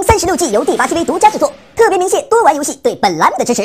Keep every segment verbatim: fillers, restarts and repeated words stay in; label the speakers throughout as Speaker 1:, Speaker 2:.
Speaker 1: 龙三十六计》由第八 T V 独家制作，特别鸣谢多玩游戏对本栏目的支持。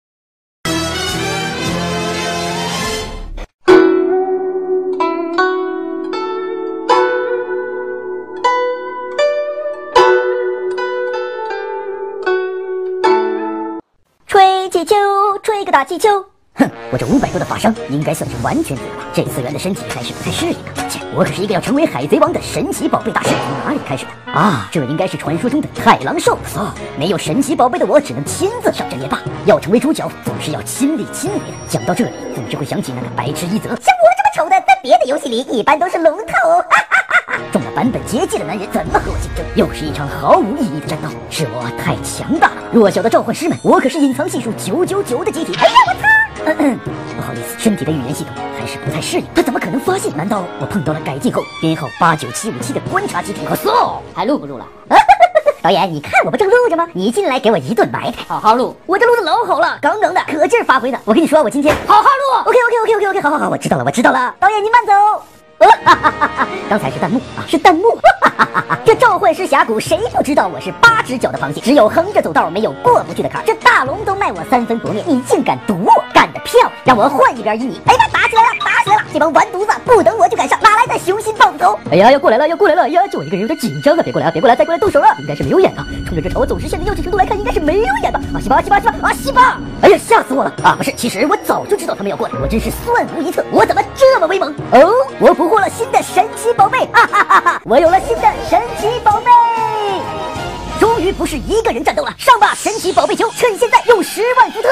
Speaker 1: 吹气球，吹个大气球。哼，我这五百多的发伤应该算是完全对了吧？这次元的身体还是不太适应的。切，我可是一个要成为海贼王的神奇宝贝大师，从哪里开始的啊？这应该是传说中的太郎寿司啊！没有神奇宝贝的我，只能亲自上阵也罢。要成为主角，总是要亲力亲为的。讲到这里，总是会想起那个白痴一泽。像我这么丑的，在别的游戏里一般都是龙头。哈哈哈哈，中了版本结界的男人怎么和我竞争？又是一场毫无意义的战斗。是我太强大了，弱小的召唤师们，我可是隐藏系数九九九的机体。哎呀，我操！嗯嗯，不好意思，身体的语言系统还是不太适应。他怎么可能发现？难道我碰到了改进后编号八九七五七的观察机体？可送还录不录了？导演，你看我不正录着吗？你进来给我一顿埋汰，好好录。我这录的老好了，杠杠的，可劲儿发挥的。我跟你说，我今天好好录。OK OK OK OK OK， 好好好，我知道了，我知道了。导演您慢走。刚才是弹幕啊，是弹幕。这召唤师峡谷谁不知道我是八只脚的螃蟹，只有横着走道，没有过不去的坎。这大龙都卖我三分薄面，你竟敢堵我，干得漂亮！让我换一边依你。哎呀，打起来了，打起来了！这帮完犊子不等我就赶上，哪来的雄心豹子头？哎呀，要过来了，要过来了！哎呀，就我一个人有点紧张啊！别过来啊，别过来，再过来动手了！应该是没有眼啊，冲着这朝走直线的幼稚程度来看，应该是没有眼吧？啊西吧西吧西吧啊西吧！哎呀，吓死我了啊！不是，其实我早就知道他们要过来，我真是算无一策，我怎么这么威猛？哦，我捕获了新的神奇宝贝，哈哈哈哈！我有了新的神奇宝贝。终于不是一个人战斗了，上吧神奇宝贝球，趁现在用十万伏特。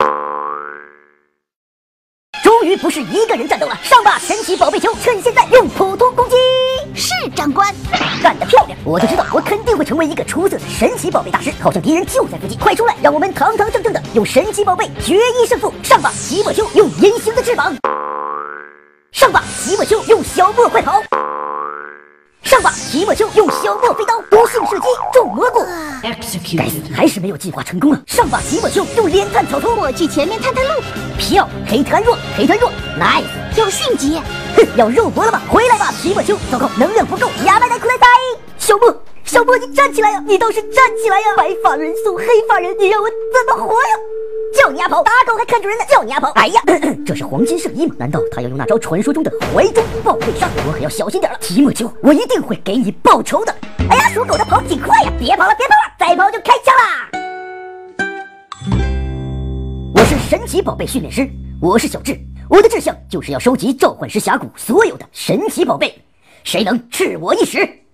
Speaker 1: 终于不是一个人战斗了，上吧神奇宝贝球，趁现在用普通攻击。是长官，干得漂亮！我就知道我肯定会成为一个出色的神奇宝贝大师，好像敌人就在附近，快出来，让我们堂堂正正的用神奇宝贝决一胜负。上吧奇莫丘，用隐形的翅膀。上吧奇莫丘，用小莫快跑。上吧奇莫丘，用小莫飞刀，毒性射击，种蘑菇。该死，还是没有进化成功啊！上吧奇莫丘，用连探草丛，我去前面探探路。漂，黑檀弱，黑檀弱 ，nice， 要迅疾。哼，要肉搏了吗？回来吧奇莫丘！糟糕，能量不够，哑巴来库莱塞。小莫，小莫，你站起来呀！你倒是站起来呀！白发人送黑发人，你让我怎么活呀？叫你阿跑，打狗还看主人呢！叫你阿跑！哎呀，咳咳，这是黄金圣衣吗？难道他要用那招传说中的怀中抱背杀？我可要小心点了，提莫丘，我一定会给你报仇的！哎呀，属狗的跑挺快呀！别跑了，别跑了，再跑就开枪啦！我是神奇宝贝训练师，我是小智，我的志向就是要收集召唤师峡谷所有的神奇宝贝，谁能吃我一食？